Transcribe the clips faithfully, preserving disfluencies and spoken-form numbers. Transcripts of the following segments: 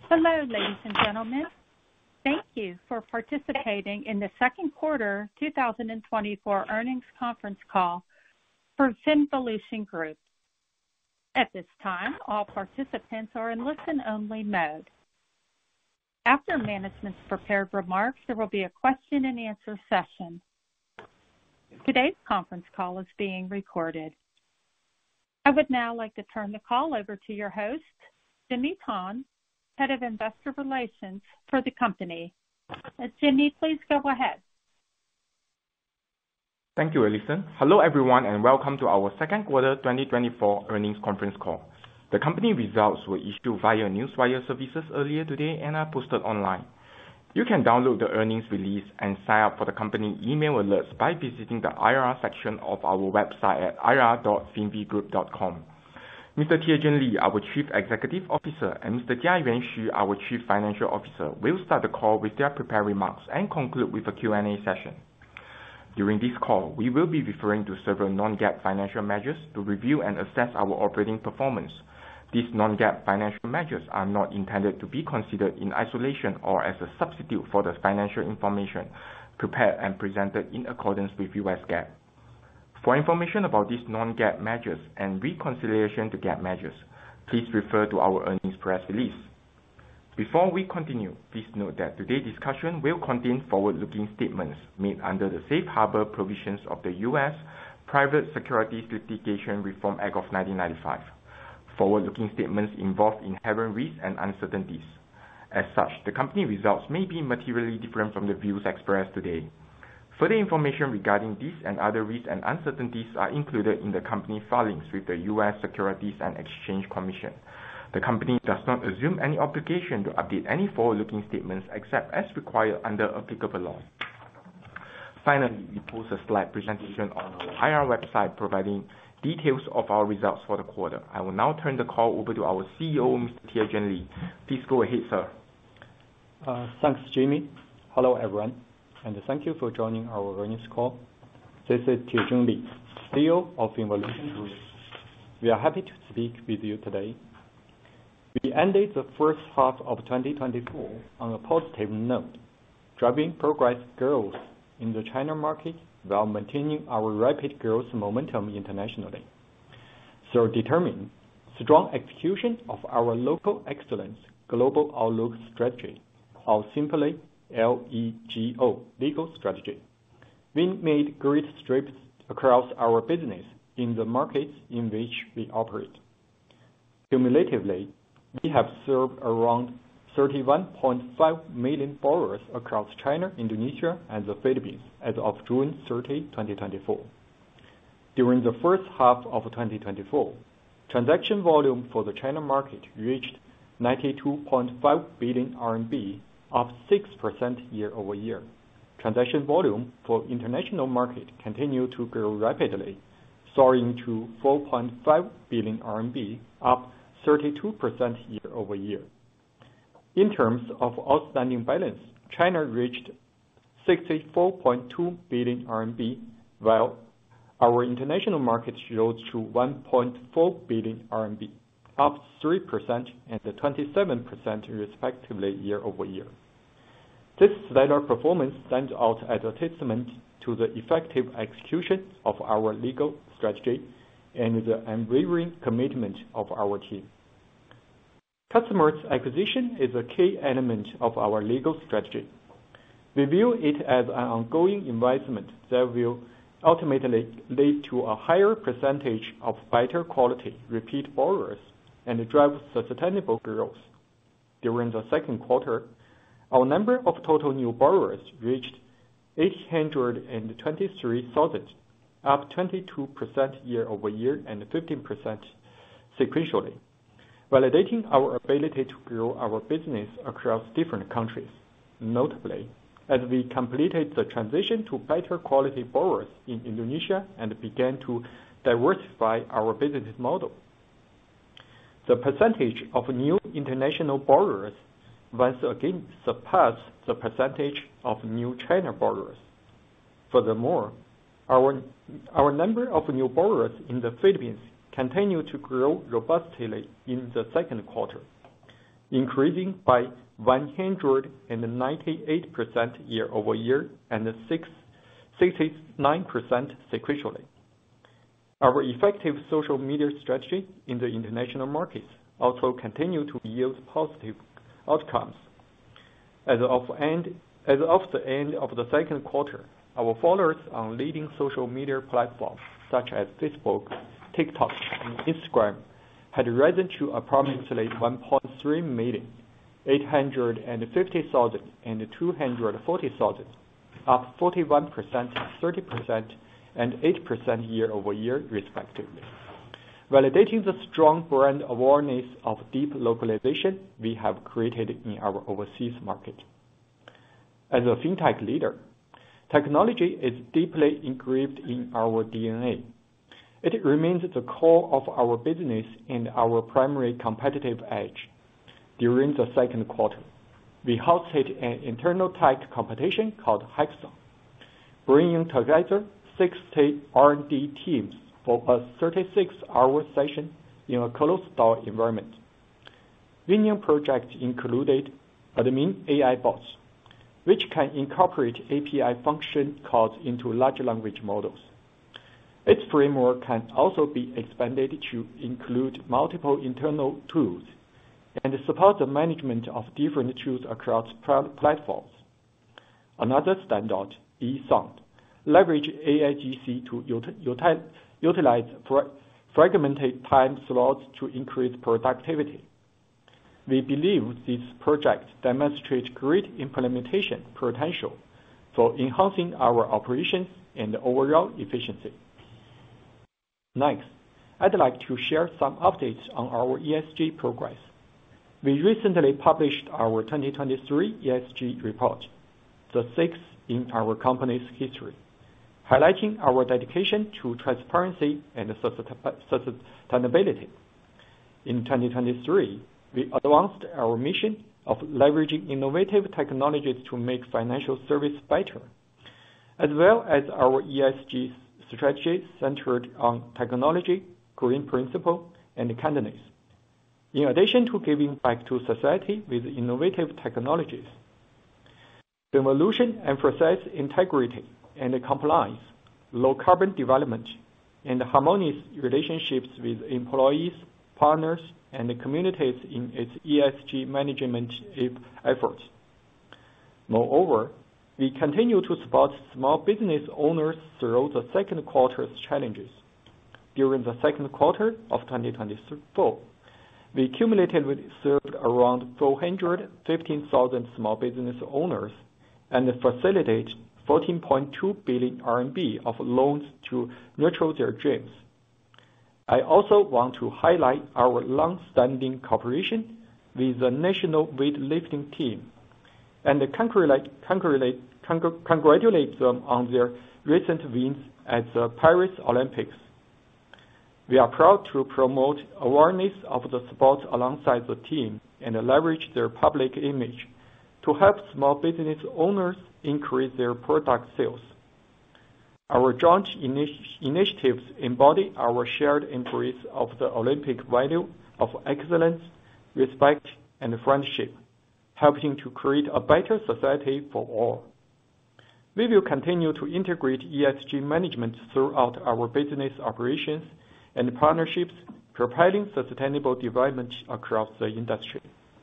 Hello, ladies and gentlemen. Thank you for participating in the second quarter two thousand twenty-four earnings conference call for FinVolution Group. At this time, all participants are in listen-only mode. After management's prepared remarks, there will be a question and answer session. Today's conference call is being recorded. I would now like to turn the call over to your host, Jimmy Tan, Head of Investor Relations for the company. Uh, Jimmy, please go ahead. Thank you, Alison. Hello, everyone, and welcome to our second quarter twenty twenty-four earnings conference call. The company results were issued via Newswire services earlier today and are posted online. You can download the earnings release and sign up for the company email alerts by visiting the I R section of our website at I R dot fin v group dot com. Mister Tiezheng Li, our Chief Executive Officer, and Mister Jiayuan Xu, our Chief Financial Officer, will start the call with their prepared remarks and conclude with a Q and A session. During this call, we will be referring to several non-GAAP financial measures to review and assess our operating performance. These non-GAAP financial measures are not intended to be considered in isolation or as a substitute for the financial information prepared and presented in accordance with U S GAAP. For information about these non-GAAP measures and reconciliation to GAAP measures, please refer to our earnings press release. Before we continue, please note that today's discussion will contain forward-looking statements made under the Safe Harbor provisions of the U S Private Securities Litigation Reform Act of nineteen ninety-five. Forward-looking statements involve inherent risks and uncertainties. As such, the company results may be materially different from the views expressed today. Further information regarding these and other risks and uncertainties are included in the company filings with the U S Securities and Exchange Commission. The company does not assume any obligation to update any forward-looking statements except as required under applicable law. Finally, we post a slide presentation on our I R website providing details of our results for the quarter. I will now turn the call over to our C E O, Mister Tiezheng Li. Please go ahead, sir. Uh, thanks, Jimmy. Hello, everyone, and thank you for joining our earnings call. This is Tiezheng Li, C E O of FinVolution Group. We are happy to speak with you today. We ended the first half of twenty twenty-four on a positive note, driving progress growth in the China market while maintaining our rapid growth momentum internationally. So determined, strong execution of our local excellence global outlook strategy, or simply L E G O, legal strategy. We made great strides across our business in the markets in which we operate. Cumulatively, we have served around thirty-one point five million borrowers across China, Indonesia, and the Philippines as of June thirtieth, twenty twenty-four. During the first half of twenty twenty-four, transaction volume for the China market reached ninety-two point five billion R M B, up six percent year over year. Transaction volume for international market continued to grow rapidly, soaring to four point five billion R M B, up thirty-two percent year over year. In terms of outstanding balance, China reached sixty-four point two billion R M B, while our international markets rose to one point four billion R M B, up three percent and twenty-seven percent respectively year over year. This stellar performance stands out as a testament to the effective execution of our legal strategy and the unwavering commitment of our team. Customers acquisition is a key element of our legal strategy. We view it as an ongoing investment that will ultimately lead to a higher percentage of better quality repeat borrowers and drive sustainable growth. During the second quarter, our number of total new borrowers reached eight hundred twenty-three thousand, up twenty-two percent year over year and fifteen percent sequentially, validating our ability to grow our business across different countries. Notably, as we completed the transition to better quality borrowers in Indonesia and began to diversify our business model, the percentage of new international borrowers once again surpassed the percentage of new China borrowers. Furthermore, our, our number of new borrowers in the Philippines continued to grow robustly in the second quarter. increasing by one hundred ninety-eight percent year-over-year and sixty-nine percent sequentially. Our effective social media strategy in the international markets also continue to yield positive outcomes. As of, end, as of the end of the second quarter, our followers on leading social media platforms such as Facebook, TikTok, and Instagram had risen to approximately one point three million, eight hundred fifty thousand, and two hundred forty thousand, up forty-one percent, thirty percent, and eight percent year-over-year respectively, validating the strong brand awareness of deep localization we have created in our overseas market. As a fintech leader, technology is deeply engraved in our D N A. It remains the core of our business and our primary competitive edge. During the second quarter, we hosted an internal tech competition called Hackathon, bringing together sixty R and D teams for a thirty-six hour session in a closed-door environment. Winning projects included admin A I bots, which can incorporate A P I function calls into large language models. Its framework can also be expanded to include multiple internal tools and support the management of different tools across platforms. Another standout, eSound, leverage A I G C to util utilize fra fragmented time slots to increase productivity. We believe these projects demonstrate great implementation potential for enhancing our operations and overall efficiency. Next, I'd like to share some updates on our E S G progress. We recently published our twenty twenty-three E S G report, the sixth in our company's history, highlighting our dedication to transparency and sustainability. In twenty twenty-three, we advanced our mission of leveraging innovative technologies to make financial service better, as well as our E S G strategy centered on technology, green principle, and kindness. In addition to giving back to society with innovative technologies, FinVolution emphasizes integrity and compliance, low carbon development, and harmonious relationships with employees, partners, and communities in its E S G management efforts. Moreover, we continue to support small business owners through the second quarter's challenges. During the second quarter of twenty twenty-four, we cumulatively served around four hundred fifteen thousand small business owners and facilitated fourteen point two billion R M B of loans to nurture their dreams. I also want to highlight our long-standing cooperation with the national weightlifting team and congratulate, congratulate, congratulate them on their recent wins at the Paris Olympics. We are proud to promote awareness of the sport alongside the team and leverage their public image to help small business owners increase their product sales. Our joint initi initiatives embody our shared embrace of the Olympic value of excellence, respect, and friendship, helping to create a better society for all. We will continue to integrate E S G management throughout our business operations and partnerships, propelling sustainable development across the industry.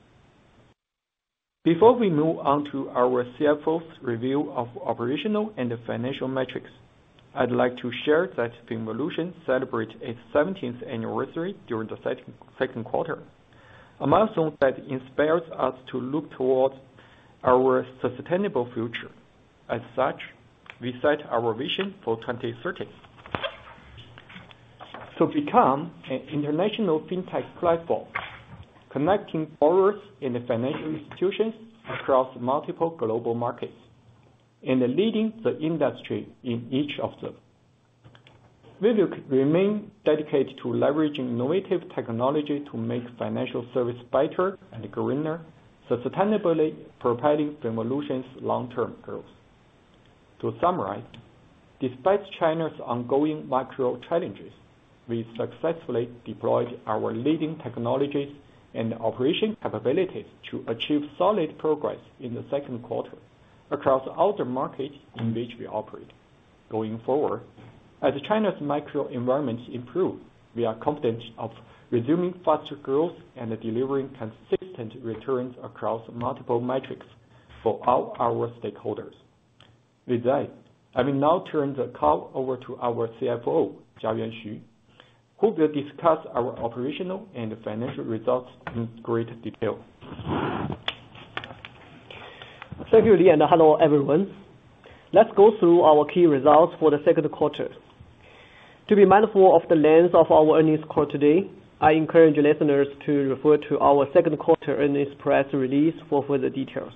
Before we move on to our C F O's review of operational and financial metrics, I'd like to share that FinVolution celebrated its seventeenth anniversary during the second, second quarter, a milestone that inspires us to look towards our sustainable future. As such, we set our vision for twenty thirty. To become an international fintech platform, connecting borrowers and financial institutions across multiple global markets, and leading the industry in each of them. We will remain dedicated to leveraging innovative technology to make financial service better and greener, sustainably propelling FinVolution's long-term growth. To summarize, despite China's ongoing macro challenges, we successfully deployed our leading technologies and operation capabilities to achieve solid progress in the second quarter across all the markets in which we operate. Going forward, as China's macro environment improves, we are confident of resuming faster growth and delivering consistent returns across multiple metrics for all our stakeholders. With that, I will now turn the call over to our C F O, Jiayuan Xu, who will discuss our operational and financial results in great detail. Thank you, Li, and hello, everyone. Let's go through our key results for the second quarter. To be mindful of the length of our earnings call today, I encourage listeners to refer to our second quarter earnings press release for further details.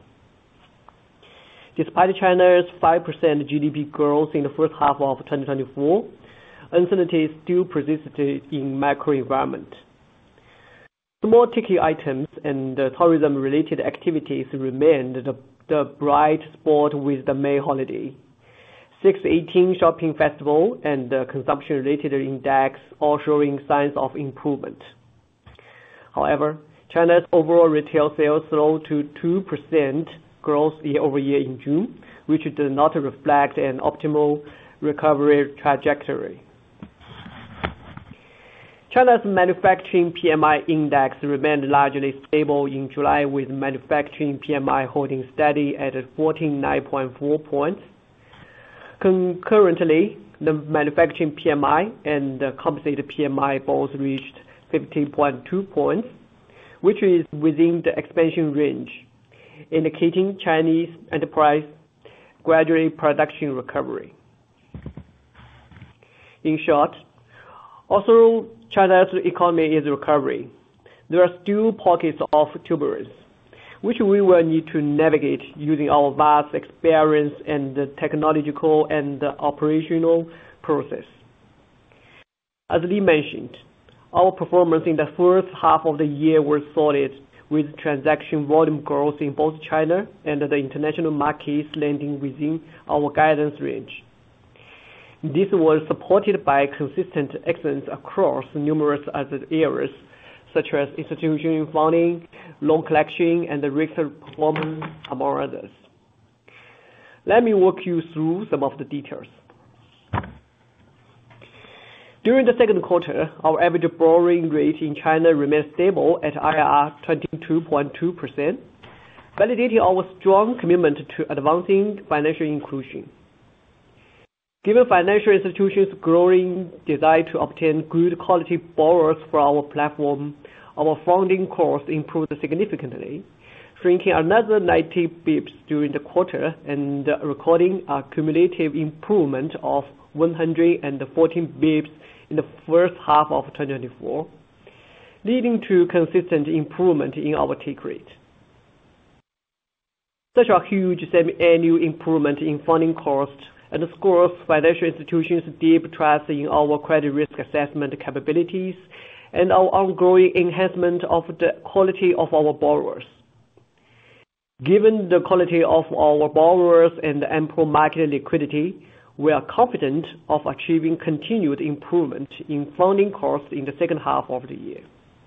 Despite China's five percent G D P growth in the first half of twenty twenty-four, uncertainty still persisted in macro environment. Small ticket items and uh, tourism-related activities remained the, the bright spot with the May holiday. six eighteen shopping festival and the consumption-related index all showing signs of improvement. However, China's overall retail sales slowed to two percent growth year-over-year in June, which did not reflect an optimal recovery trajectory. China's manufacturing P M I index remained largely stable in July, with manufacturing P M I holding steady at forty-nine point four points. Concurrently, the manufacturing P M I and the composite P M I both reached fifteen point two points, which is within the expansion range, indicating Chinese enterprise gradual production recovery. In short, although China's economy is recovering, there are still pockets of turbulence, which we will need to navigate using our vast experience and the technological and the operational process. As Li mentioned, our performance in the first half of the year was solid, with transaction volume growth in both China and the international markets landing within our guidance range. This was supported by consistent excellence across numerous other areas, such as institutional funding, loan collection, and the risk performance, among others. Let me walk you through some of the details. During the second quarter, our average borrowing rate in China remained stable at I R twenty-two point two percent, validating our strong commitment to advancing financial inclusion. Given financial institutions' growing desire to obtain good quality borrowers for our platform, our funding costs improved significantly, shrinking another ninety bips during the quarter and recording a cumulative improvement of one hundred fourteen bips in the first half of twenty twenty-four, leading to consistent improvement in our take rate. Such a huge semi-annual improvement in funding costs underscores financial institutions' deep trust in our credit risk assessment capabilities and our ongoing enhancement of the quality of our borrowers. Given the quality of our borrowers and ample market liquidity, we are confident of achieving continued improvement in funding costs in the second half of the year.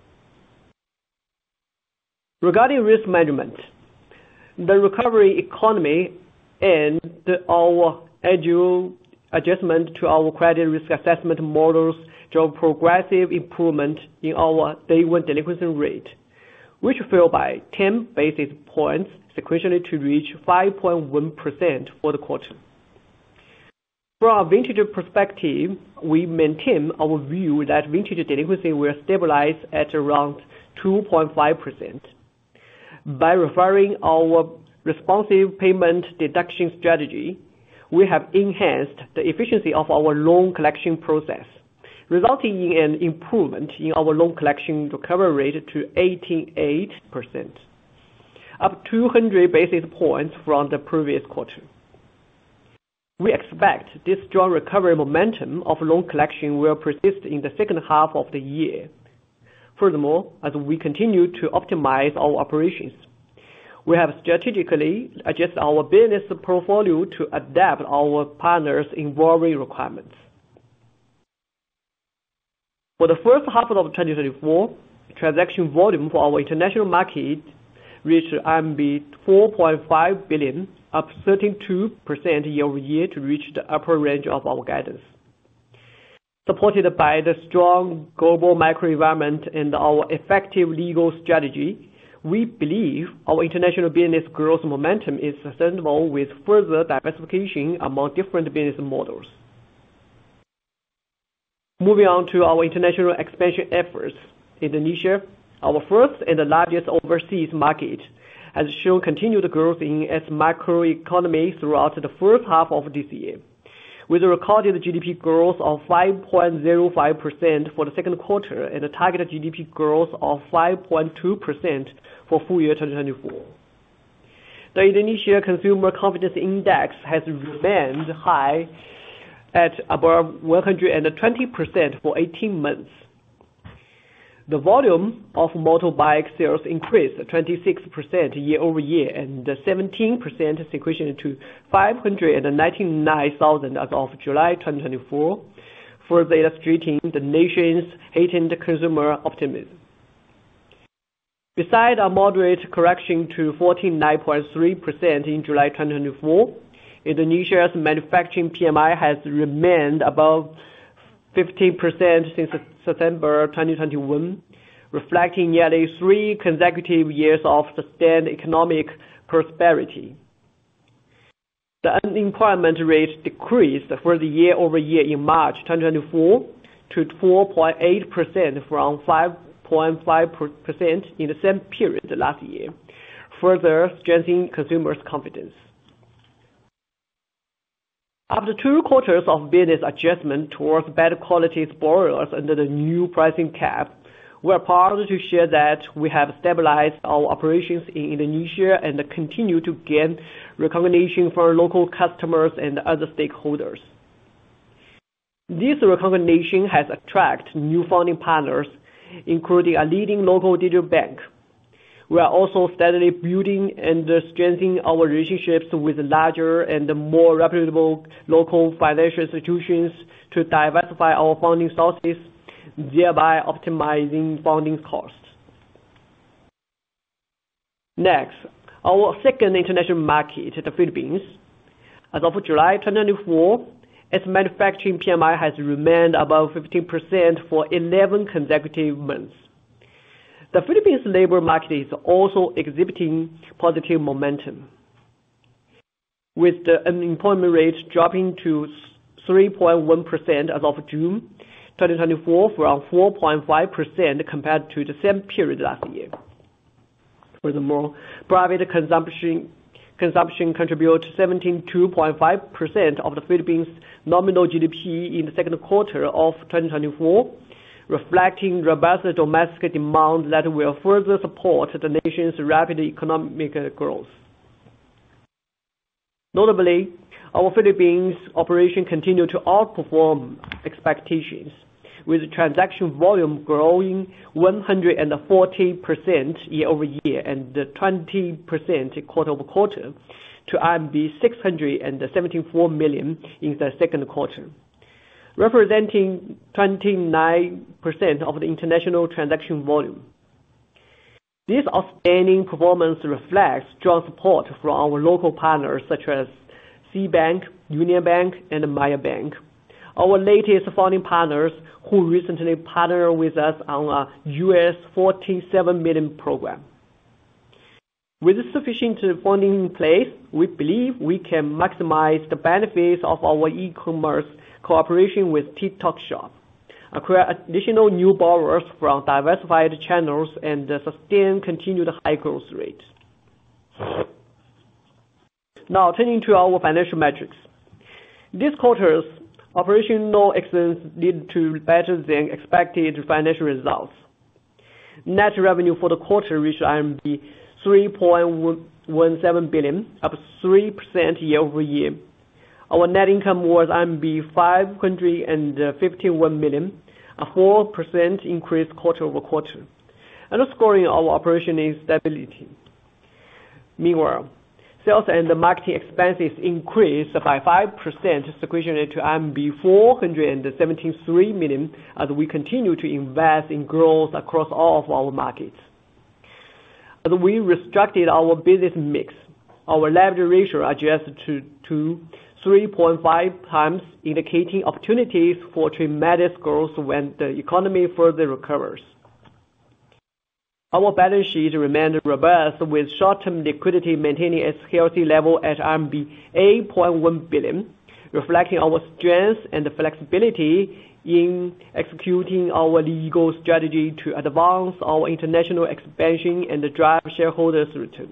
Regarding risk management, the recovery economy and our agile adjustment to our credit risk assessment models drove progressive improvement in our day one delinquency rate, which fell by ten basis points sequentially to reach five point one percent for the quarter. From a vintage perspective, we maintain our view that vintage delinquency will stabilize at around two point five percent. By refining our responsive payment deduction strategy, we have enhanced the efficiency of our loan collection process, resulting in an improvement in our loan collection recovery rate to eighty-eight percent, up two hundred basis points from the previous quarter. We expect this strong recovery momentum of loan collection will persist in the second half of the year. Furthermore, as we continue to optimize our operations, we have strategically adjusted our business portfolio to adapt our partners' evolving requirements. For the first half of twenty twenty-four, transaction volume for our international market reached R M B four point five billion, up thirty-two percent year-over-year to reach the upper range of our guidance. Supported by the strong global macro environment and our effective legal strategy, we believe our international business growth momentum is sustainable with further diversification among different business models. Moving on to our international expansion efforts, Indonesia, our first and the largest overseas market, has shown continued growth in its macroeconomy throughout the first half of this year, with a recorded G D P growth of five point zero five percent for the second quarter and a targeted G D P growth of five point two percent for full year twenty twenty-four. The Indonesia Consumer Confidence Index has remained high at above one hundred twenty percent for eighteen months. The volume of motorbike sales increased twenty-six percent year-over-year and seventeen percent sequentially to five hundred ninety-nine thousand as of July twenty twenty-four, further illustrating the nation's heightened consumer optimism. Besides a moderate correction to forty-nine point three percent in July twenty twenty-four, Indonesia's manufacturing P M I has remained above fifteen percent since September twenty twenty-one, reflecting nearly three consecutive years of sustained economic prosperity. The unemployment rate decreased further year-over-year in March twenty twenty-four to four point eight percent from five point five percent in the same period last year, further strengthening consumers' confidence. After two quarters of business adjustment towards better quality borrowers under the new pricing cap, we are proud to share that we have stabilized our operations in Indonesia and continue to gain recognition from local customers and other stakeholders. This recognition has attracted new funding partners, including a leading local digital bank. We are also steadily building and strengthening our relationships with larger and more reputable local financial institutions to diversify our funding sources, thereby optimizing funding costs. Next, our second international market, the Philippines. As of July twenty twenty-four, its manufacturing P M I has remained above fifteen percent for eleven consecutive months. The Philippines labor market is also exhibiting positive momentum, with the unemployment rate dropping to three point one percent as of June twenty twenty-four from four point five percent compared to the same period last year. Furthermore, private consumption consumption contributes seventy-two point five percent of the Philippines' nominal G D P in the second quarter of twenty twenty-four, reflecting robust domestic demand that will further support the nation's rapid economic growth. Notably, our Philippines operation continued to outperform expectations, with transaction volume growing one hundred forty percent year-over-year and twenty percent quarter-over-quarter to R M B six hundred seventy-four million in the second quarter, representing twenty-nine percent of the international transaction volume. This outstanding performance reflects strong support from our local partners such as C Bank, Union Bank, and Maya Bank, our latest funding partners who recently partnered with us on a U S forty-seven million program. With sufficient funding in place, we believe we can maximize the benefits of our e-commerce cooperation with TikTok Shop, acquire additional new borrowers from diversified channels, and sustain continued high growth rates. Now, turning to our financial metrics. This quarter's operational excellence led to better than expected financial results. Net revenue for the quarter reached R M B three point one seven billion, up three percent year-over-year. Our net income was R M B five hundred fifty-one million, a four percent increase quarter-over-quarter, underscoring our operational stability. Meanwhile, Sales and marketing expenses increased by five percent sequentially to R M B four hundred seventy-three million as we continue to invest in growth across all of our markets. As we restructured our business mix, our leverage ratio adjusted to, to three point five times, indicating opportunities for tremendous growth when the economy further recovers. Our balance sheet remained robust with short-term liquidity maintaining its healthy level at R M B eight point one billion, reflecting our strength and flexibility in executing our legal strategy to advance our international expansion and drive shareholders' return.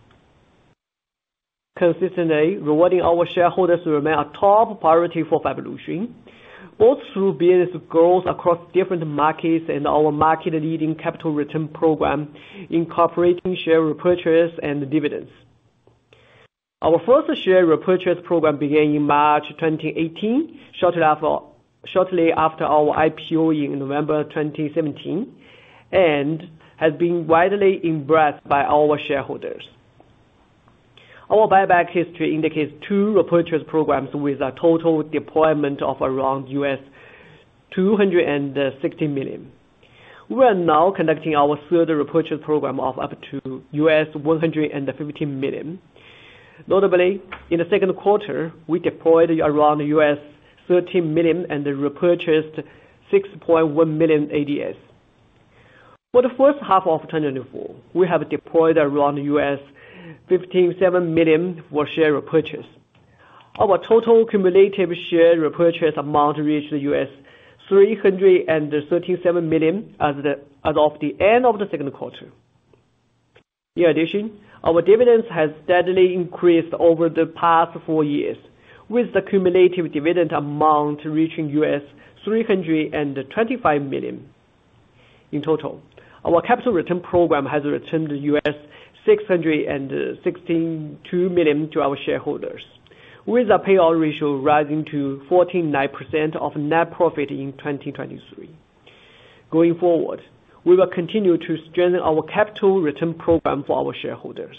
Consistently rewarding our shareholders remain a top priority for FinVolution, both through business growth across different markets and our market-leading capital return program, incorporating share repurchase and dividends. Our first share repurchase program began in March twenty eighteen, shortly after, shortly after our I P O in November twenty seventeen, and has been widely embraced by our shareholders. Our buyback history indicates two repurchase programs with a total deployment of around U S two hundred sixty million. We are now conducting our third repurchase program of up to U S one hundred fifty million. Notably, in the second quarter, we deployed around U S thirteen million and repurchased six point one million A D S. For the first half of twenty twenty-four, we have deployed around U S fifty-seven million for share repurchase. Our total cumulative share repurchase amount reached U S three hundred thirty-seven million as, the, as of the end of the second quarter. In addition, our dividends has steadily increased over the past four years, with the cumulative dividend amount reaching U S three hundred twenty-five million. In total, our capital return program has returned U S six hundred sixty-two million to our shareholders, with a payout ratio rising to forty-nine percent of net profit in twenty twenty-three. Going forward, we will continue to strengthen our capital return program for our shareholders.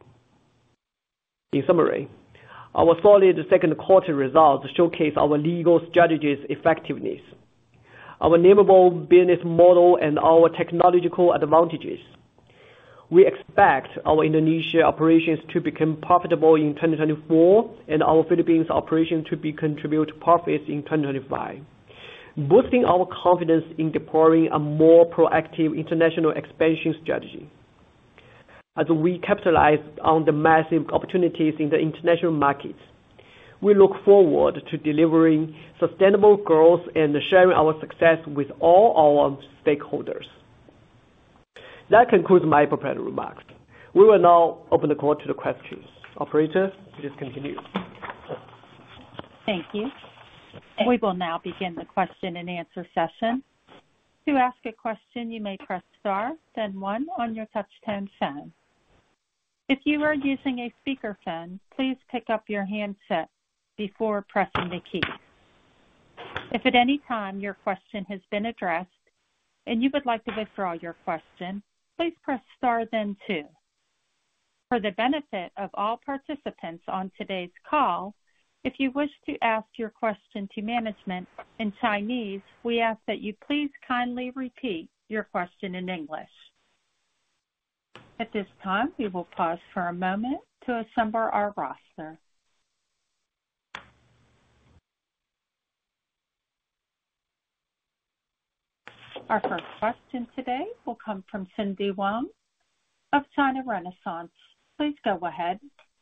In summary, our solid second quarter results showcase our legal strategy's effectiveness, our nimble business model, and our technological advantages. We expect our Indonesia operations to become profitable in twenty twenty-four and our Philippines operation to be contribute profits in twenty twenty-five, boosting our confidence in deploying a more proactive international expansion strategy. As we capitalize on the massive opportunities in the international markets, we look forward to delivering sustainable growth and sharing our success with all our stakeholders. That concludes my prepared remarks. We will now open the call to the questions. Operator, please continue. Thank you. We will now begin the question and answer session. To ask a question, you may press star, then one on your touch-tone phone. If you are using a speakerphone, please pick up your handset before pressing the keys. If at any time your question has been addressed and you would like to withdraw your question, please press star then two. For the benefit of all participants on today's call, if you wish to ask your question to management in Chinese, we ask that you please kindly repeat your question in English. At this time, we will pause for a moment to assemble our roster. Our first question today will come from Cindy Wang of China Renaissance. Please go ahead.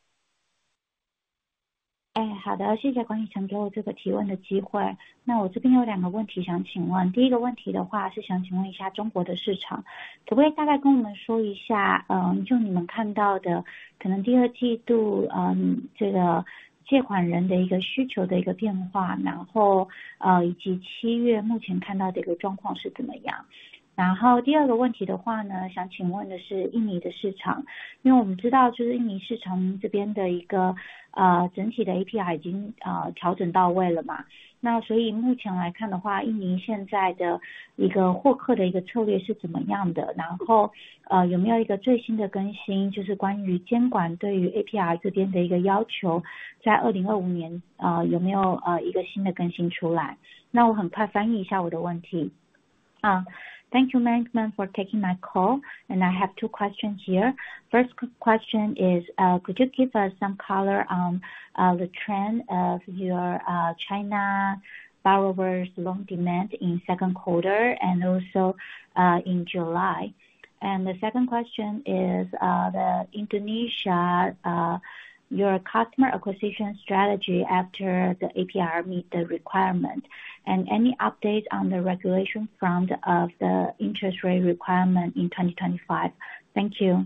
哎，好的，谢谢管理层给我这个提问的机会。那我这边有两个问题想请问。第一个问题的话是想请问一下中国的市场，可不可以大概跟我们说一下，嗯，就你们看到的可能第二季度，嗯，这个借款人的一个需求的一个变化，然后呃，以及七月目前看到的一个状况是怎么样？ 然后第二个问题的话呢，想请问的是印尼的市场，因为我们知道就是印尼市场这边的一个呃整体的 A P R 已经呃调整到位了嘛，那所以目前来看的话，印尼现在的一个获客的一个策略是怎么样的？然后呃有没有一个最新的更新，就是关于监管对于 A P R 这边的一个要求，在二零二五年呃有没有呃一个新的更新出来？那我很快翻译一下我的问题。啊、uh, Thank you, management, for taking my call. And I have two questions here. First question is, uh, could you give us some color on uh, the trend of your uh, China borrowers' loan demand in second quarter and also uh, in July? And the second question is uh, the Indonesia, uh, your customer acquisition strategy after the A P R meet the requirement, and any updates on the regulation front of the interest rate requirement in twenty twenty-five. Thank you.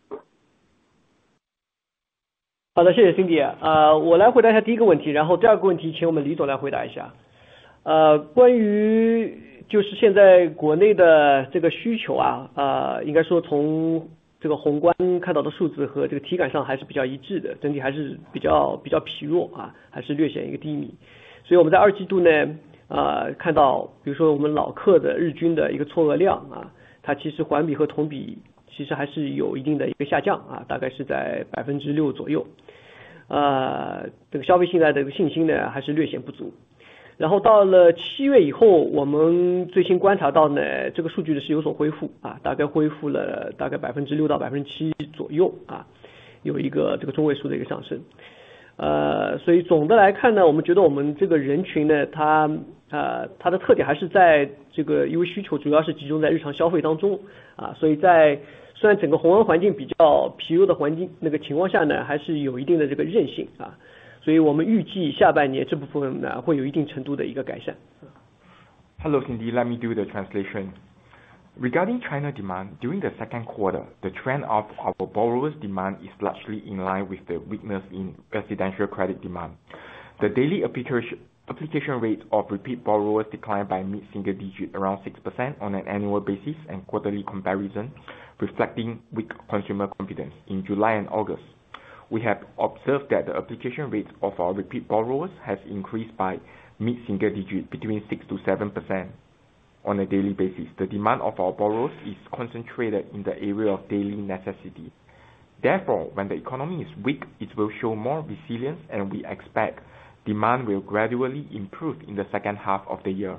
好的，谢谢 Cindy 啊、呃，我来回答一下第一个问题，然后第二个问题请我们李总来回答一下。呃，关于就是现在国内的这个需求啊，呃，应该说从这个宏观看到的数字和这个体感上还是比较一致的，整体还是比较比较疲弱啊，还是略显一个低迷。所以我们在二季度呢，呃，看到比如说我们老客的日均的一个错额量啊，它其实环比和同比其实还是有一定的一个下降啊，大概是在百分之六左右。呃，这个消费信贷的一个信心呢还是略显不足。然后到了七月以后，我们最新观察到呢，这个数据呢是有所恢复啊，大概恢复了大概百分之六到百分之七左右啊，有一个这个中位数的一个上升。呃，所以总的来看呢，我们觉得我们这个人群呢，它呃它的特点还是在这个因为需求主要是集中在日常消费当中啊，所以在虽然整个宏观环境比较疲弱的环境那个情况下呢，还是有一定的这个韧性啊。所以我们预计下半年这部分呢会有一定程度的一个改善。 Hello Cindy, let me do the translation. Regarding China demand, during the second quarter, the trend of our borrowers' demand is largely in line with the weakness in residential credit demand. The daily application application rate of repeat borrowers declined by mid-single digit, around six percent on an annual basis and quarterly comparison, reflecting weak consumer confidence in July and August. We have observed that the application rate of our repeat borrowers has increased by mid-single digit, between six to seven percent on a daily basis. The demand of our borrowers is concentrated in the area of daily necessity. Therefore, when the economy is weak, it will show more resilience, and we expect demand will gradually improve in the second half of the year.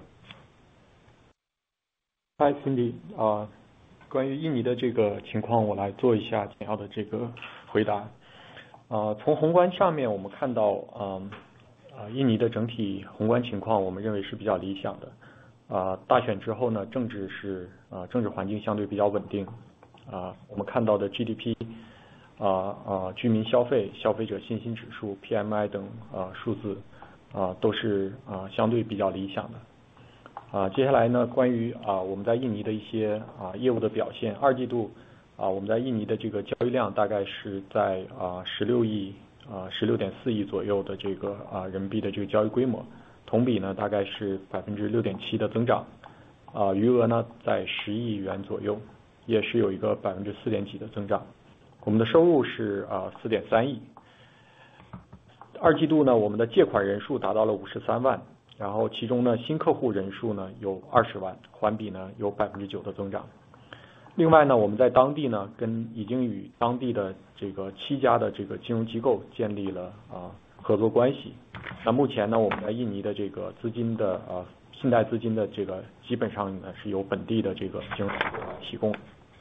Hi Cindy， 啊、呃，关于印尼的这个情况，我来做一下简要的这个回答。呃，从宏观上面我们看到，嗯、呃，呃，印尼的整体宏观情况，我们认为是比较理想的。呃，大选之后呢，政治是呃政治环境相对比较稳定。啊、呃，我们看到的 G D P， 啊、呃、啊、呃，居民消费、消费者信心指数、P M I 等啊、呃、数字，啊、呃、都是啊、呃、相对比较理想的。啊、呃，接下来呢，关于啊、呃、我们在印尼的一些啊、呃、业务的表现，二季度。啊，我们在印尼的这个交易量大概是在啊十六亿啊十六点四亿左右的这个啊人民币的这个交易规模，同比呢大概是百分之六点七的增长，啊余额呢在十亿元左右，也是有一个百分之四点几的增长。我们的收入是啊四点三亿。二季度呢，我们的借款人数达到了五十三万，然后其中呢新客户人数呢有二十万，环比呢有百分之九的增长。另外呢，我们在当地呢，跟已经与当地的这个七家的这个金融机构建立了啊合作关系。那目前呢，我们在印尼的这个资金的啊信贷资金的这个基本上呢是由本地的这个金融机构提供。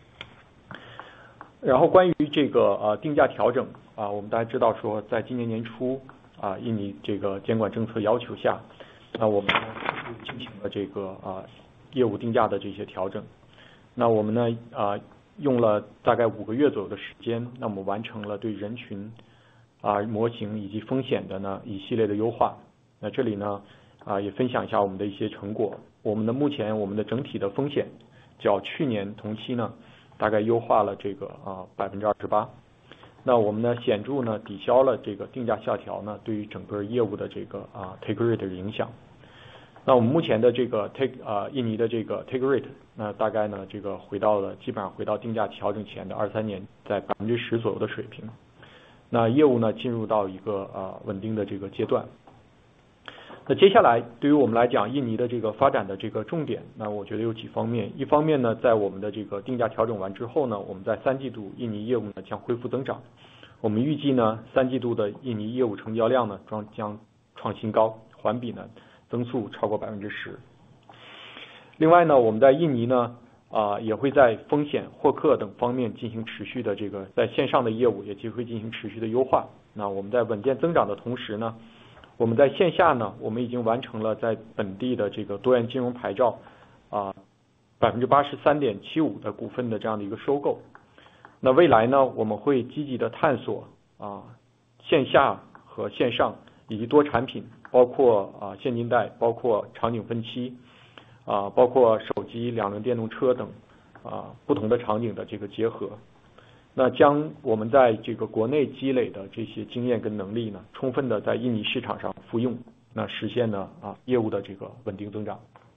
然后关于这个呃定价调整啊，我们大家知道说，在今年年初啊，印尼这个监管政策要求下，那我们进行了这个啊业务定价的这些调整。那我们呢啊、呃、用了大概五个月左右的时间，那我们完成了对人群啊、呃、模型以及风险的呢一系列的优化。那这里呢啊、呃、也分享一下我们的一些成果。我们的目前我们的整体的风险较去年同期呢大概优化了这个啊百分之二十八。那我们呢显著呢抵消了这个定价下调呢对于整个业务的这个啊 take rate 的影响。 那我们目前的这个 take 呃印尼的这个 take rate， 那大概呢这个回到了基本上回到定价调整前的二三年在 百分之十 左右的水平。那业务呢进入到一个呃稳定的这个阶段。那接下来对于我们来讲，印尼的这个发展的这个重点，那我觉得有几方面。一方面呢，在我们的这个定价调整完之后呢，我们在三季度印尼业务呢将恢复增长。我们预计呢三季度的印尼业务成交量呢将将创新高，环比呢增速超过 百分之十。 另外呢，我们在印尼呢啊、呃、也会在风险、获客等方面进行持续的这个在线上的业务也就会进行持续的优化。那我们在稳健增长的同时呢，我们在线下呢，我们已经完成了在本地的这个多元金融牌照啊 百分之八十三点七五 的股份的这样的一个收购。那未来呢，我们会积极的探索啊线下和线上以及多产品，包括啊现金贷，包括场景分期啊，包括手机、两轮电动车等啊不同的场景的这个结合。那将我们在这个国内积累的这些经验跟能力呢，充分的在印尼市场上复用，那实现呢啊业务的这个稳定增长。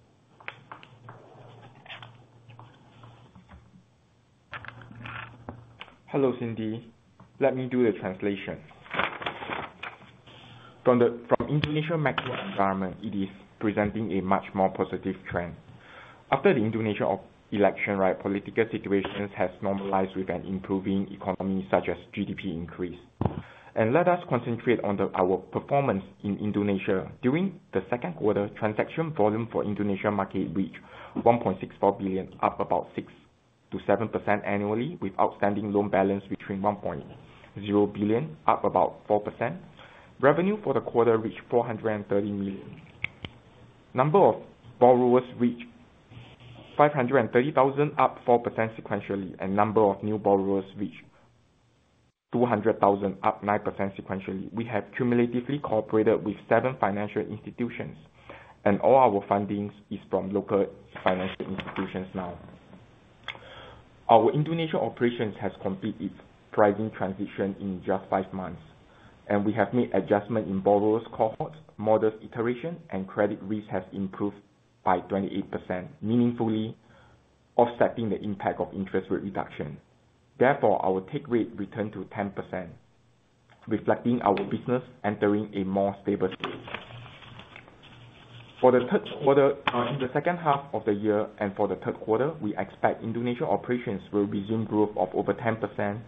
Hello Cindy, let me do the translation. From the from Indonesia macro environment, it is presenting a much more positive trend. After the Indonesia election, right, political situations has normalized with an improving economy such as G D P increase. And let us concentrate on the, our performance in Indonesia. During the second quarter, transaction volume for Indonesia market reached one point six four billion, up about six to seven percent annually, with outstanding loan balance between one point zero billion, up about four percent. Revenue for the quarter reached four hundred thirty million. Number of borrowers reached five hundred thirty thousand, up four percent sequentially, and number of new borrowers reached two hundred thousand, up nine percent sequentially. We have cumulatively cooperated with seven financial institutions, and all our fundings is from local financial institutions now. Our Indonesia operations has completed its pricing transition in just five months, and we have made adjustment in borrowers cohorts, models iteration, and credit risk has improved by twenty-eight percent, meaningfully offsetting the impact of interest rate reduction. Therefore, our take rate returned to ten percent, reflecting our business entering a more stable state. For the third quarter, uh, in the second half of the year and for the third quarter, we expect Indonesia operations will resume growth of over ten percent,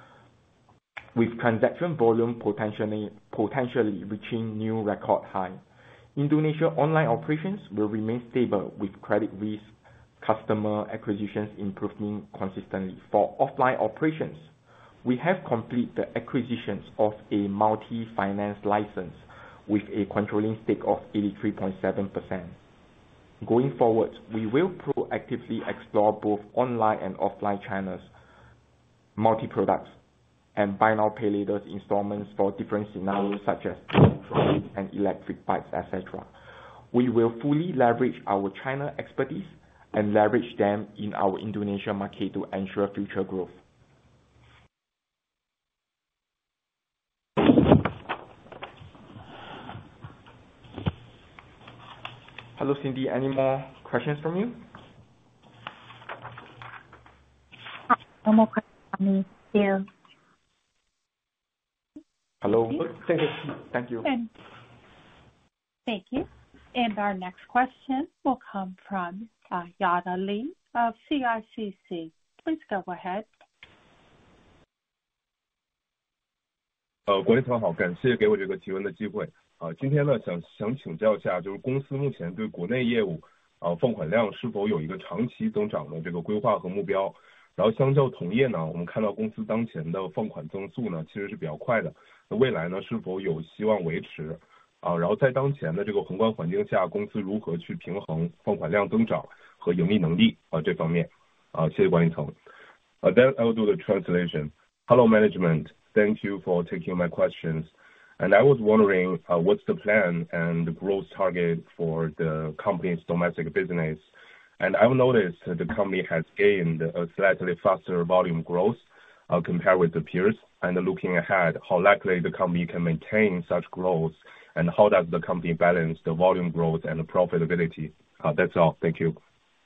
with transaction volume potentially, potentially reaching new record high. Indonesia online operations will remain stable with credit risk, customer acquisitions improving consistently. For offline operations, we have completed the acquisitions of a multi-finance license with a controlling stake of eighty-three point seven percent. Going forward, we will proactively explore both online and offline channels, multi-products, and buy now pay later installments for different scenarios such as electronics and electric bikes, et cetera. We will fully leverage our China expertise and leverage them in our Indonesia market to ensure future growth. Hello Cindy, any more questions from you? No more questions from me. Thank you. Hello. Thank you. Thank you. And thank you. And our next question will come from uh, Yada Li of C I C C. Please go ahead. 呃，管理层好，感谢给我这个提问的机会。啊、呃，今天呢，想想请教一下，就是公司目前对国内业务啊、呃、放款量是否有一个长期增长的这个规划和目标？然后相较同业呢，我们看到公司当前的放款增速呢其实是比较快的，那未来呢是否有希望维持？啊，然后在当前的这个宏观环境下，公司如何去平衡放款量增长和盈利能力啊这方面？啊，谢谢管理层。Uh, then I will do the translation. Hello management, thank you for taking my questions. And I was wondering uh, what's the plan and the growth target for the company's domestic business. And I've noticed the company has gained a slightly faster volume growth uh, compared with the peers. And looking ahead, how likely the company can maintain such growth and how does the company balance the volume growth and the profitability? That's all. Thank you.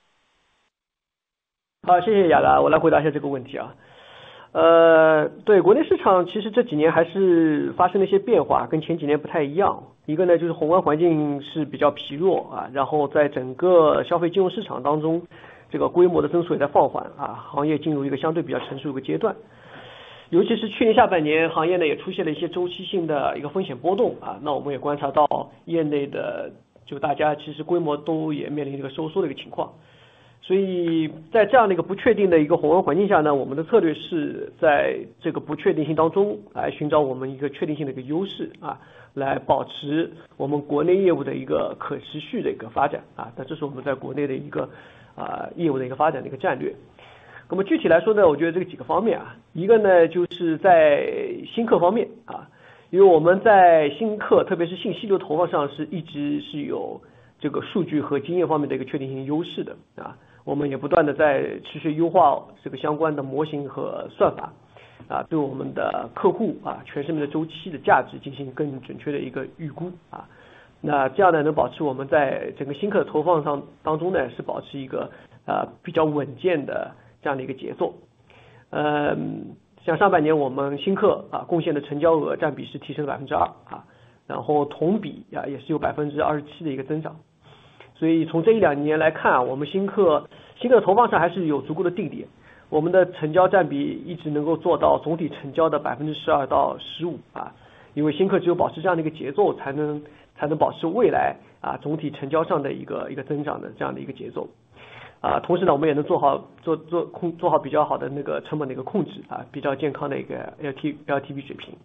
好，谢谢亚达，我来回答一下这个问题啊。呃，对，国内市场其实这几年还是发生了一些变化，跟前几年不太一样。一个呢，就是宏观环境是比较疲弱啊，然后在整个消费金融市场当中，这个规模的增速也在放缓啊，行业进入一个相对比较成熟的一个阶段。尤其是去年下半年，行业呢也出现了一些周期性的一个风险波动啊，那我们也观察到业内的就大家其实规模都也面临这个收缩的一个情况。所以在这样的一个不确定的一个宏观环境下呢，我们的策略是在这个不确定性当中来寻找我们一个确定性的一个优势啊，来保持我们国内业务的一个可持续的一个发展啊，那这是我们在国内的一个啊业务的一个发展的一个战略。那么具体来说呢，我觉得这个几个方面啊，一个呢就是在新客方面啊，因为我们在新客特别是信息流投放上是一直是有这个数据和经验方面的一个确定性优势的啊。我们也不断的在持续优化这个相关的模型和算法啊，对我们的客户啊全生命的周期的价值进行更准确的一个预估啊。那这样呢，能保持我们在整个新客的投放上当中呢，是保持一个啊比较稳健的这样的一个节奏。嗯，像上半年我们新客啊贡献的成交额占比是提升了百分之二啊，然后同比啊也是有百分之二十七的一个增长。所以从这一两年来看啊，我们新客新客投放上还是有足够的定点，我们的成交占比一直能够做到总体成交的百分之十二到十五啊，因为新客只有保持这样的一个节奏，才能才能保持未来啊总体成交上的一个一个增长的这样的一个节奏啊。同时呢，我们也能做好做做控做好比较好的那个成本的一个控制啊，比较健康的一个 L T L T V 水平。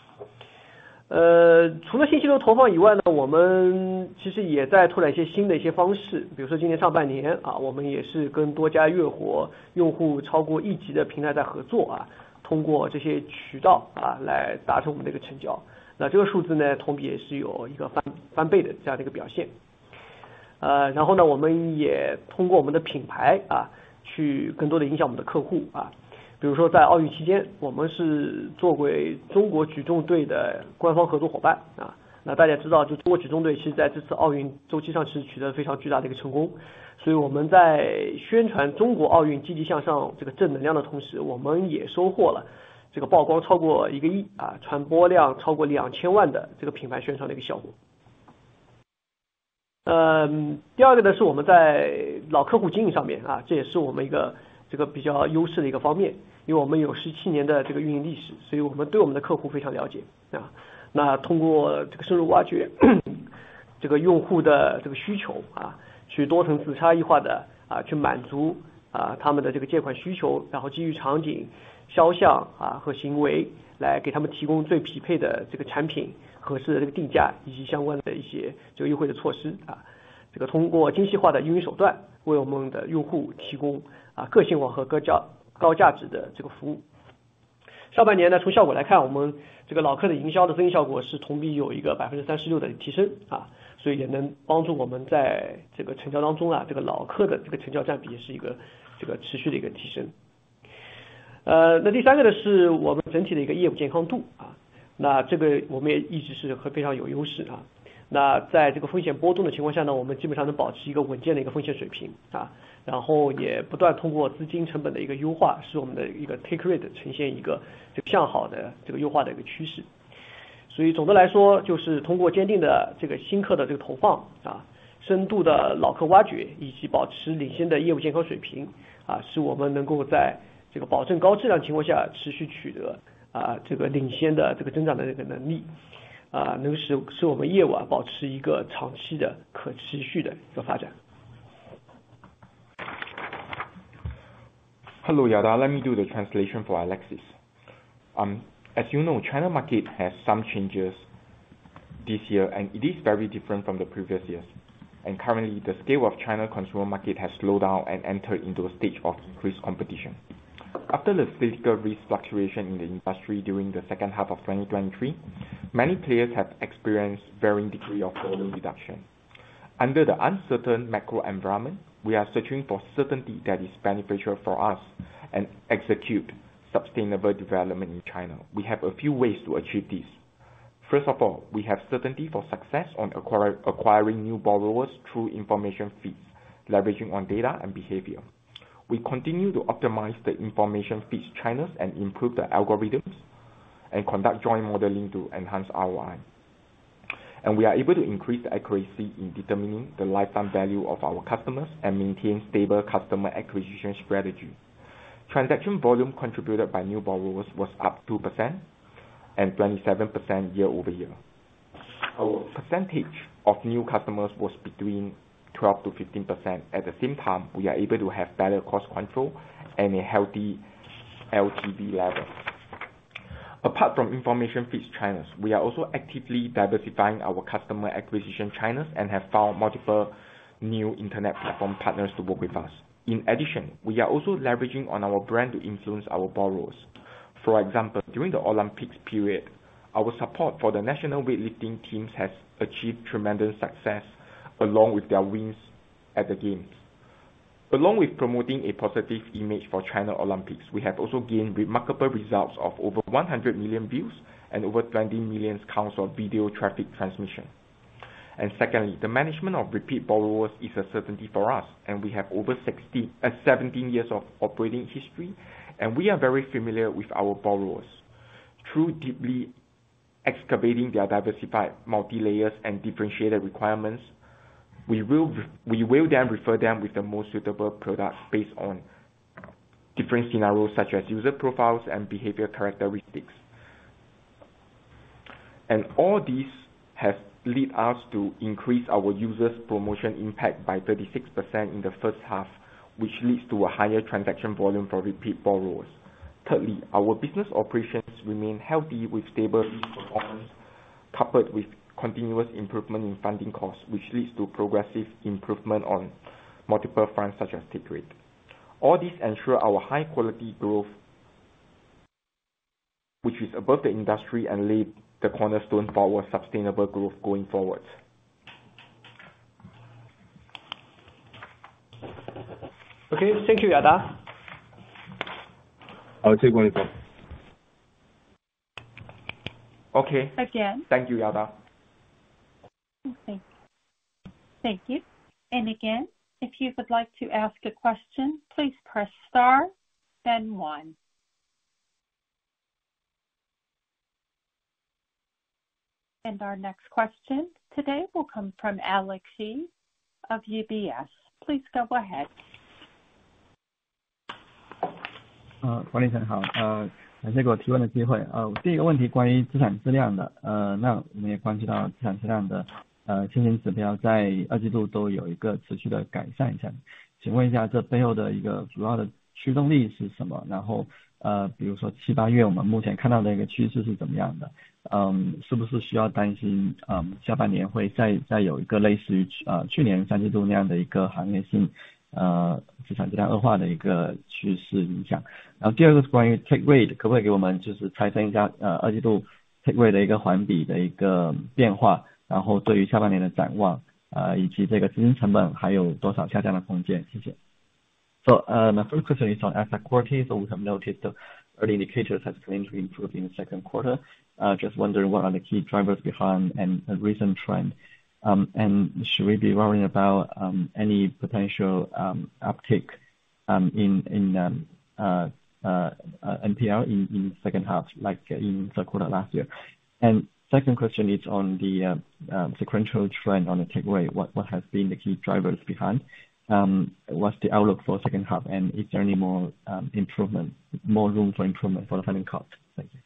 呃，除了信息流投放以外呢，我们其实也在拓展一些新的一些方式，比如说今年上半年啊，我们也是跟多家月活用户超过亿级的平台在合作啊，通过这些渠道啊来达成我们的一个成交。那这个数字呢，同比也是有一个翻翻倍的这样的一个表现。呃，然后呢，我们也通过我们的品牌啊，去更多的影响我们的客户啊。比如说在奥运期间，我们是作为中国举重队的官方合作伙伴啊。那大家知道，就中国举重队其实在这次奥运周期上是取得非常巨大的一个成功，所以我们在宣传中国奥运积极向上这个正能量的同时，我们也收获了这个曝光超过一个亿啊，传播量超过两千万的这个品牌宣传的一个效果。嗯，第二个呢是我们在老客户经营上面啊，这也是我们一个这个比较优势的一个方面。因为我们有十七年的这个运营历史，所以我们对我们的客户非常了解啊。那通过这个深入挖掘这个用户的这个需求啊，去多层次差异化的啊去满足啊他们的这个借款需求，然后基于场景、销项啊和行为来给他们提供最匹配的这个产品、合适的这个定价以及相关的一些这个优惠的措施啊。这个通过精细化的运营手段，为我们的用户提供啊个性化和高价高价值的这个服务。上半年呢，从效果来看，我们这个老客的营销的增益效果是同比有一个百分之三十六的提升啊，所以也能帮助我们在这个成交当中啊，这个老客的这个成交占比也是一个这个持续的一个提升。呃，那第三个呢是我们整体的一个业务健康度啊，那这个我们也一直是非常有优势啊。那在这个风险波动的情况下呢，我们基本上能保持一个稳健的一个风险水平啊，然后也不断通过资金成本的一个优化，使我们的一个 take rate 呈现一个这个向好的这个优化的一个趋势。所以总的来说，就是通过坚定的这个新客的这个投放啊，深度的老客挖掘，以及保持领先的业务健康水平啊，使我们能够在这个保证高质量情况下持续取得啊这个领先的这个增长的这个能力。啊，能使使我们业务啊保持一个长期的可持续的一个发展。 Hello, Yada. Let me do the translation for Alexis. Um, as you know, China market has some changes this year, and it is very different from the previous years. And currently, the scale of China consumer market has slowed down and entered into a stage of increased competition. After the political risk fluctuation in the industry during the second half of twenty twenty-three, many players have experienced varying degree of volume reduction. Under the uncertain macro environment, we are searching for certainty that is beneficial for us and execute sustainable development in China. We have a few ways to achieve this. First of all, we have certainty for success on acquire, acquiring new borrowers through information feeds, leveraging on data and behavior. We continue to optimize the information feeds channels and improve the algorithms and conduct joint modeling to enhance R O I. And we are able to increase the accuracy in determining the lifetime value of our customers and maintain stable customer acquisition strategy. Transaction volume contributed by new borrowers was up two percent and twenty-seven percent year over year. Our percentage of new customers was between twelve to fifteen percent. At the same time, we are able to have better cost control and a healthy L T V level. Apart from information feeds channels, we are also actively diversifying our customer acquisition channels and have found multiple new internet platform partners to work with us. In addition, we are also leveraging on our brand to influence our borrowers. For example, during the Olympics period, our support for the national weightlifting teams has achieved tremendous success along with their wins at the games. Along with promoting a positive image for China Olympics, we have also gained remarkable results of over one hundred million views and over twenty million counts of video traffic transmission. And secondly, the management of repeat borrowers is a certainty for us, and we have over sixteen, uh, seventeen years of operating history, and we are very familiar with our borrowers. Through deeply excavating their diversified multi-layers and differentiated requirements, we will we will then refer them with the most suitable products based on different scenarios such as user profiles and behavior characteristics. And all these has led us to increase our users' promotion impact by thirty-six percent in the first half, which leads to a higher transaction volume for repeat borrowers. Thirdly, our business operations remain healthy with stable performance coupled with continuous improvement in funding costs, which leads to progressive improvement on multiple fronts such as take rate. All these ensure our high quality growth, which is above the industry and lay the cornerstone for our sustainable growth going forward. Okay, thank you, Yada. 好，谢谢管理层。 Okay. Again. Thank you, Yada. Okay. Thank you. And again, if you would like to ask a question, please press star, then one. And our next question today will come from Alex Xie of U B S. Please go ahead. 呃，管理层好，呃，感谢给我提问的机会。呃，第一个问题关于资产质量的，呃，那我们也关注到资产质量的呃先行指标在二季度都有一个持续的改善一下，请问一下这背后的一个主要的驱动力是什么？然后呃，比如说七八月我们目前看到的一个趋势是怎么样的？嗯，是不是需要担心嗯下半年会再再有一个类似于呃去年三季度那样的一个行业性呃资产质量恶化的一个趋势影响？然后第二个是关于 take rate， 可不可以给我们就是拆分一下呃二季度 take rate 的一个环比的一个变化，然后对于下半年的展望呃以及这个资金成本还有多少下降的空间？谢谢。So uh, my first question is on asset quality. So we have noticed the early indicators has continued to improve in the second quarter. Uh, just wondering what are the key drivers behind and a recent trend. Um, and should we be worrying about um, any potential um, uptick um, in in um, uh, uh, uh, N P L in in second half, like in third quarter last year? And second question is on the uh, uh, sequential trend on the take rate. What what has been the key drivers behind? Um, what's the outlook for second half, and is there any more um, improvement, more room for improvement for the funding cost? Thank you.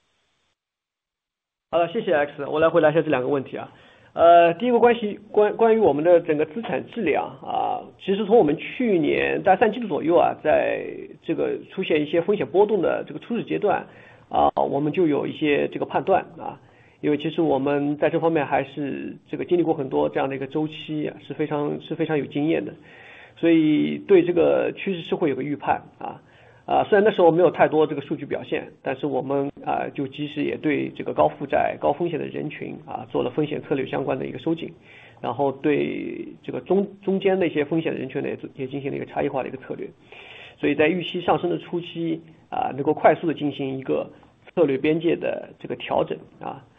好的，谢谢 X， 我来回答一下这两个问题啊。呃，第一个关系关关于我们的整个资产质量啊，其实从我们去年大概三季度左右啊，在这个出现一些风险波动的这个初始阶段啊，我们就有一些这个判断啊。因为其实我们在这方面还是这个经历过很多这样的一个周期，是非常是非常有经验的，所以对这个趋势是会有个预判啊啊，虽然那时候没有太多这个数据表现，但是我们啊就及时也对这个高负债、高风险的人群啊做了风险策略相关的一个收紧，然后对这个中中间的一些风险的人群呢也也进行了一个差异化的一个策略，所以在预期上升的初期啊，能够快速的进行一个策略边界的这个调整啊。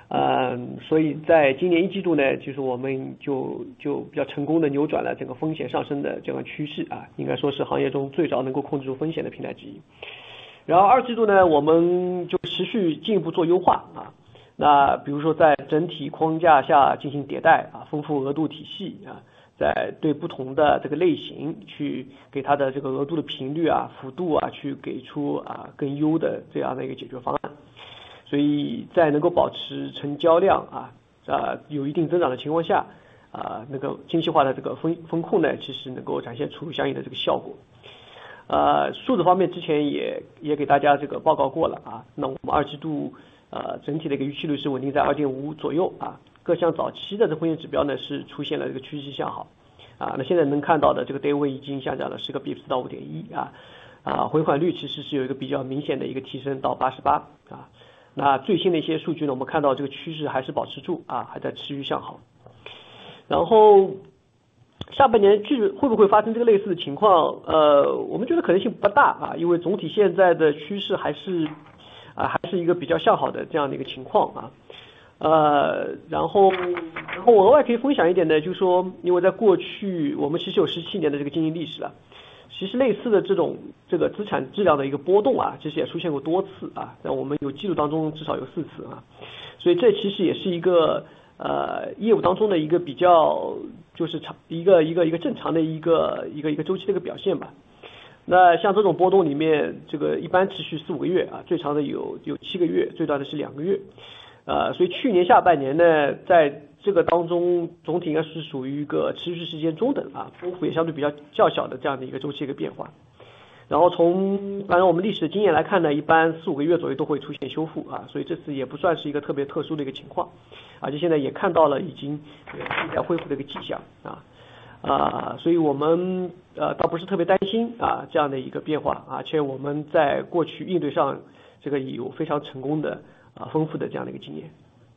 嗯，所以在今年一季度呢，其实我们就就比较成功的扭转了整个风险上升的这个趋势啊，应该说是行业中最早能够控制住风险的平台之一。然后二季度呢，我们就持续进一步做优化啊，那比如说在整体框架下进行迭代啊，丰富额度体系啊，在对不同的这个类型去给它的这个额度的频率啊、幅度啊，去给出啊更优的这样的一个解决方案。所以在能够保持成交量啊啊有一定增长的情况下啊，那个精细化的这个风风控呢，其实能够展现出相应的这个效果。呃，数字方面之前也也给大家这个报告过了啊，那我们二季度呃整体的一个逾期率是稳定在 二点五 左右啊，各项早期的这风险指标呢是出现了这个趋势向好啊，那现在能看到的这个 day one 已经下降了十个 bips 到 五点一 啊啊，回款率其实是有一个比较明显的一个提升到八十八啊，那最新的一些数据呢，我们看到这个趋势还是保持住啊，还在持续向好。然后下半年具会不会发生这个类似的情况？呃，我们觉得可能性不大啊，因为总体现在的趋势还是啊还是一个比较向好的这样的一个情况啊。呃，然后然后我额外可以分享一点呢，就是说，因为在过去我们其实有十七年的这个经营历史了，其实类似的这种这个资产质量的一个波动啊，其实也出现过多次啊，在我们有记录当中至少有四次啊，所以这其实也是一个呃业务当中的一个比较就是长一个一个一个正常的一个一个一个周期的一个表现吧。那像这种波动里面，这个一般持续四五个月啊，最长的有有七个月，最短的是两个月。呃，所以去年下半年呢，在这个当中总体应该是属于一个持续时间中等啊，波幅也相对比较较小的这样的一个周期一个变化。然后从反正我们历史的经验来看呢，一般四五个月左右都会出现修复啊，所以这次也不算是一个特别特殊的一个情况，而且现在也看到了已经在恢复的一个迹象啊啊，所以我们呃倒不是特别担心啊这样的一个变化，而且我们在过去应对上这个有非常成功的啊丰富的这样的一个经验。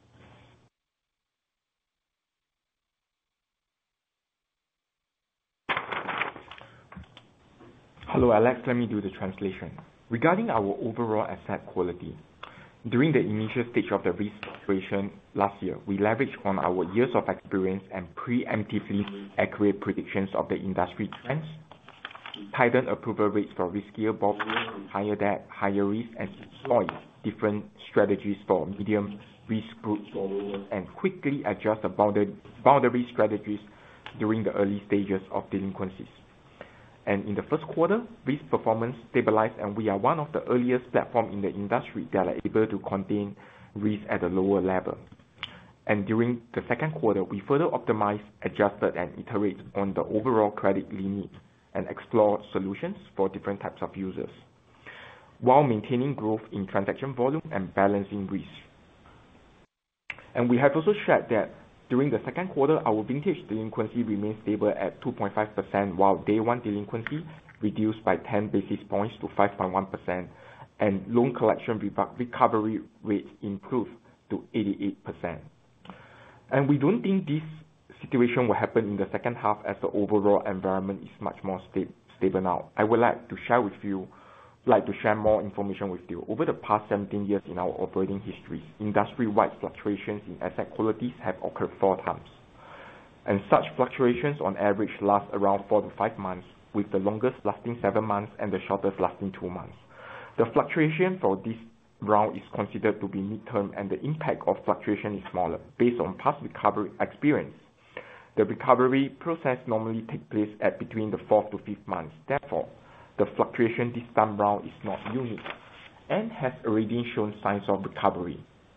Hello Alex, let me do the translation. Regarding our overall asset quality, during the initial stage of the risk situation last year, we leveraged on our years of experience and preemptively accurate predictions of the industry trends, tightened approval rates for riskier borrowers, higher debt, higher risk, and deployed different strategies for medium risk group borrowers and quickly adjust the boundary strategies during the early stages of delinquencies. And in the first quarter, risk performance stabilized, and we are one of the earliest platforms in the industry that are able to contain risk at a lower level. And during the second quarter, we further optimized, adjusted, and iterated on the overall credit limit and explored solutions for different types of users, while maintaining growth in transaction volume and balancing risk. And we have also shared that during the second quarter, our vintage delinquency remained stable at two point five percent, while day one delinquency reduced by ten basis points to five point one percent, and loan collection recovery rates improved to eighty-eight percent. And we don't think this situation will happen in the second half, as the overall environment is much more sta stable now. I would like to share with you like to share more information with you. Over the past seventeen years in our operating history, industry-wide fluctuations in asset qualities have occurred four times. And such fluctuations on average last around four to five months, with the longest lasting seven months and the shortest lasting two months. The fluctuation for this round is considered to be midterm, and the impact of fluctuation is smaller, based on past recovery experience. The recovery process normally takes place at between the fourth to fifth months. Therefore, the fluctuation this time round is not unique and has already shown signs of recovery.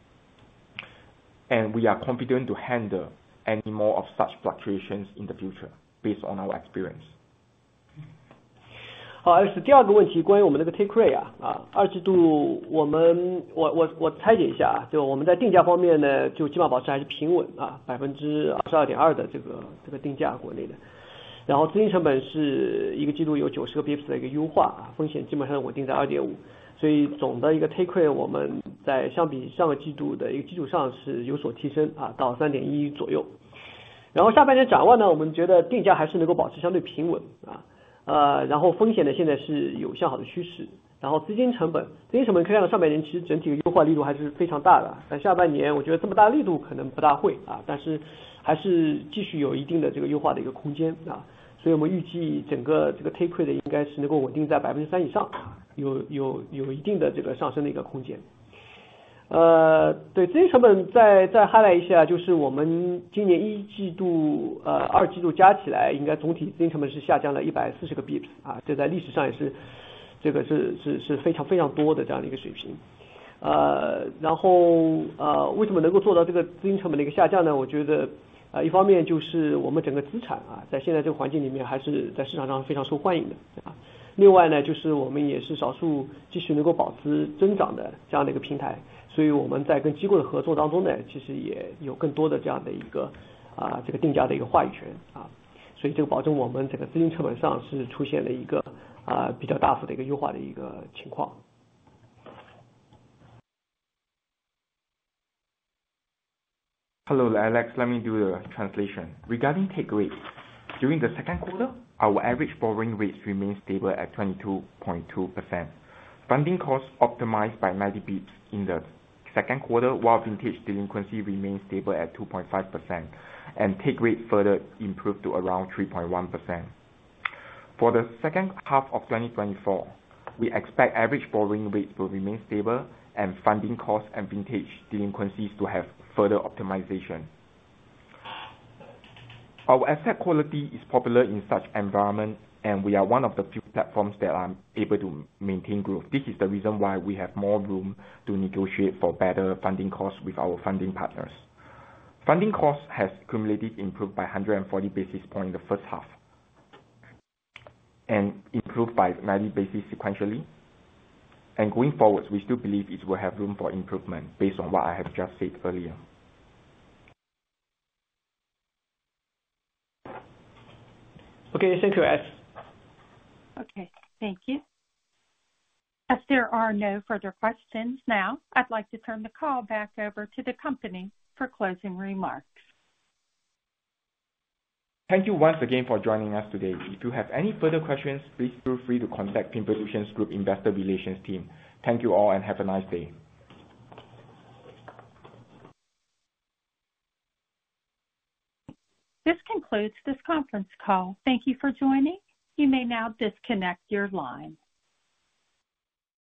And we are confident to handle any more of such fluctuations in the future, based on our experience. 好，是第二个问题，关于我们这个 take rate 啊，啊，二季度我们我我我拆解一下啊，就我们在定价方面呢，就基本上保持还是平稳啊，百分之二十二点二的这个这个定价国内的。然后资金成本是一个季度有九十个 bips 的一个优化啊，风险基本上稳定在 二点五， 所以总的一个 take rate 我们在相比上个季度的一个基础上是有所提升啊，到 三点一 左右。然后下半年展望呢，我们觉得定价还是能够保持相对平稳啊，呃，然后风险呢现在是有向好的趋势然后资金成本，资金成本可以看到上半年其实整体的优化力度还是非常大的，但下半年我觉得这么大力度可能不大会啊，但是还是继续有一定的这个优化的一个空间啊，所以我们预计整个这个 take rate 应该是能够稳定在百分之三以上，有有有一定的这个上升的一个空间。呃，对，资金成本再再 highlight 一下，就是我们今年一季度呃二季度加起来，应该总体资金成本是下降了一百四十个 bips 啊，这在历史上也是。这个是是是非常非常多的这样的一个水平，呃，然后呃，为什么能够做到这个资金成本的一个下降呢？我觉得，呃，一方面就是我们整个资产啊，在现在这个环境里面还是在市场上非常受欢迎的啊。另外呢，就是我们也是少数继续能够保持增长的这样的一个平台，所以我们在跟机构的合作当中呢，其实也有更多的这样的一个啊这个定价的一个话语权啊，所以这个保证我们整个资金成本上是出现了一个。啊、呃，比较大幅的一个优化的一个情况。 Hello, Alex. Let me do the translation. Regarding take rate, during the second quarter, our average borrowing rates remained stable at twenty-two point two percent. Funding costs optimized by ninety bips in the second quarter, while vintage delinquency remained stable at two point five percent, and take rate further improved to around three point one percent. For the second half of twenty twenty-four, we expect average borrowing rates will remain stable and funding costs and vintage delinquencies to have further optimization. Our asset quality is popular in such environment, and we are one of the few platforms that are able to maintain growth. This is the reason why we have more room to negotiate for better funding costs with our funding partners. Funding costs has cumulatively improved by one hundred forty basis points in the first half, and improved by ninety basis sequentially. And going forward, we still believe it will have room for improvement based on what I have just said earlier. Okay, thank you, S. Okay, thank you. As there are no further questions now, I'd like to turn the call back over to the company for closing remarks. Thank you once again for joining us today. If you have any further questions, please feel free to contact FinVolution's Group Investor Relations team. Thank you all and have a nice day. This concludes this conference call. Thank you for joining. You may now disconnect your line.